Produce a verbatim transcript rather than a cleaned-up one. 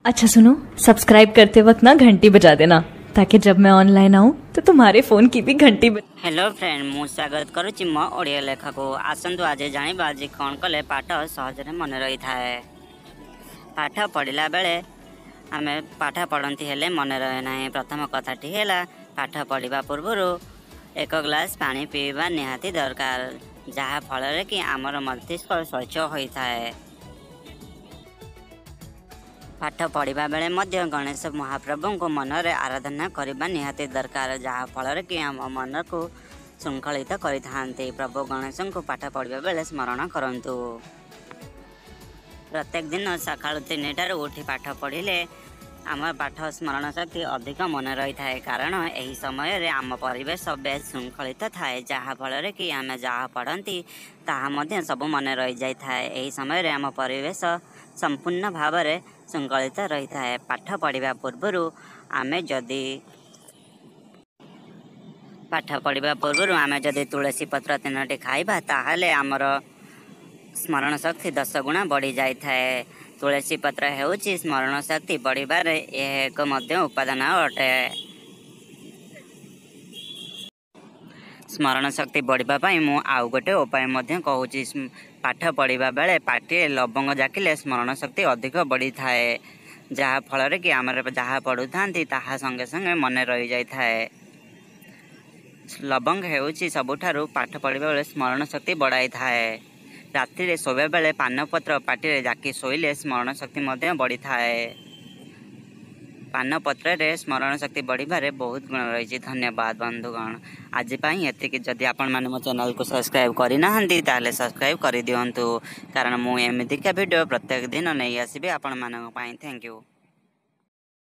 अच्छा सुनो, सब्सक्राइब करते वक्त ना घंटी बजा देना ताकि जब मैं ऑनलाइन आऊँ तो तुम्हारे फोन की भी घंटी बज... हेलो फ्रेंड, मु स्वागत करुच्ची मो ओडिया लेखा को। आसतु आज जानिबा आज कौन कले पाठ सहजरे मन रही थाए। पाठ पढ़ला बेले आमे पाठ पढ़ती हेले मन रहे ना। प्रथम कथाटी है पाठ पढ़ा पूर्वर एक ग्लास पानी पीवा निहाती दरकार, जहा फल कि आमर मस्तिष्क स्वच्छ होता है। पाठ पढ़ा बेले मध्य गणेश महाप्रभु को मनरे आराधना करने निहाती दरकार, जहा फल कि आम मन को श्रृंखलित करते। प्रभु गणेश को पाठ पढ़ा बेले स्मरण करंतु। प्रत्येक दिन सकाल तीन टार उठी पाठ पढ़िले आम पाठ स्मरण शक्ति अधिक मन रही थाए, कारण यही समय आम परिवेश बेस श्रृंखलित थाए, जहा फल कि आम जहाँ पढ़ती ताहा सब मन रही जाए। यही समय आम परिवेश संपूर्ण भाव में श्रृंखलित रही थाए। पाठ पढ़ा पूर्वर आमे जदि पाठ पढ़ा पूर्वर आमे जदि तुलसी पत्र तीन टी खाइबा ताहले आमर स्मरण शक्ति दस गुणा बढ़ी जाए। तुलसी पत्र हेउची स्मरण शक्ति बढ़िबार एक मध्य उपादान अटे। स्मरण शक्ति बढ़िबा पई मु आउ गोटे उपाय मध्य कहूची। पाठ पढ़ा बेले पाटी लवंग जाकिले स्मरण शक्ति अधिक बढ़ी थाए, जहा फल कि आमर जहाँ पढ़ु थांती ताहा संगे संगे मन रही जाए थाए। लवंग हेउची सबुठारु पाठ पढ़ा बेले स्मरण शक्ति बढ़ाई थाए। राति रे शोबा बेले पानपत्र पाटी जाकि शोइले स्मरण शक्ति मध्य बढ़ी थाए। पानपत्र रे स्मरण शक्ति बढ़िबारे बहुत गुण रही। धन्यवाद बंधुगण। आज पाई एतिक। जदि आपण माने मो चैनल को सब्सक्राइब करि नाहंती ताले सब्सक्राइब करि दियंतु, कारण मु एमितिका वीडियो प्रत्येक दिन नै आसीबे आपण मानक पाई। Thank you.